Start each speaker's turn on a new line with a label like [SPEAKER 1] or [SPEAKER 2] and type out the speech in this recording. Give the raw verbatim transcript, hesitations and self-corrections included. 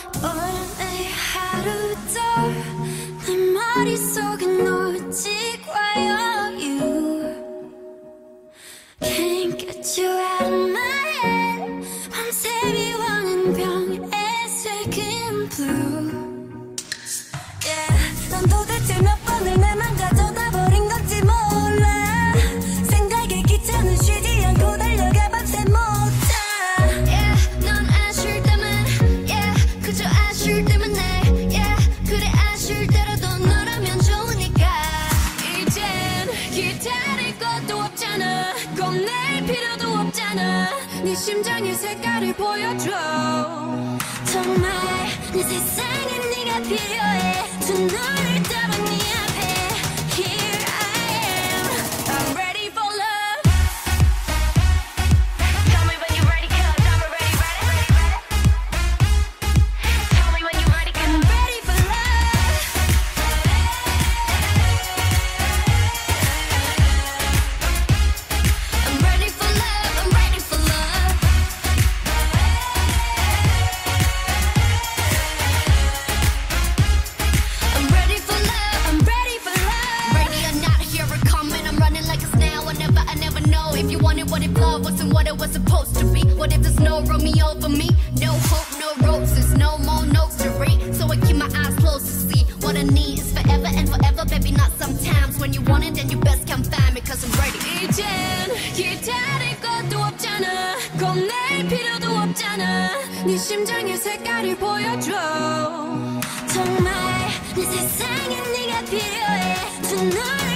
[SPEAKER 1] 오늘 하루도 내 머릿속에 놓치고 you Can't get you out of my head 밤새 비워낸 병에 새긴 blue Yeah 넌 도대체 몇 번을 내 맘 가져다 버린 건지 몰라 생각에 기차는 쉬지 않고 달려가 밤새 못 자 Yeah 넌 아쉬울 때만 Yeah 그저 아쉬울 때만 해 Yeah 그래 아쉬울 때라도 너라면 좋으니까 이젠 기다릴 것도 없잖아 겁낼 필요도 없잖아 네 심장의 색깔을 보여줘 정말 내 세상에 네가 필요해 두 눈을 떠봐 네 앞에 Here I am I'm ready for love Tell me when you're ready cause I'm already ready Tell me when you're ready cause I'm ready for love I'm ready for love I'm ready for love I'm ready for love I'm ready for love Ready or not here it coming I'm running like a snail whenever I never know if you wanted what if love wasn't what it was supposed to be what if there's no Romeo for me no hope no roses no more notes to read so I keep my eyes closed to see what I need is forever and forever baby not sometimes when you want it then you best come find me cause I'm ready 이젠 기다릴 것도 없잖아 겁낼 필요도 없잖아 네 심장의 색깔을 보여줘 정말 내 세상에 네가 필요해 두 눈을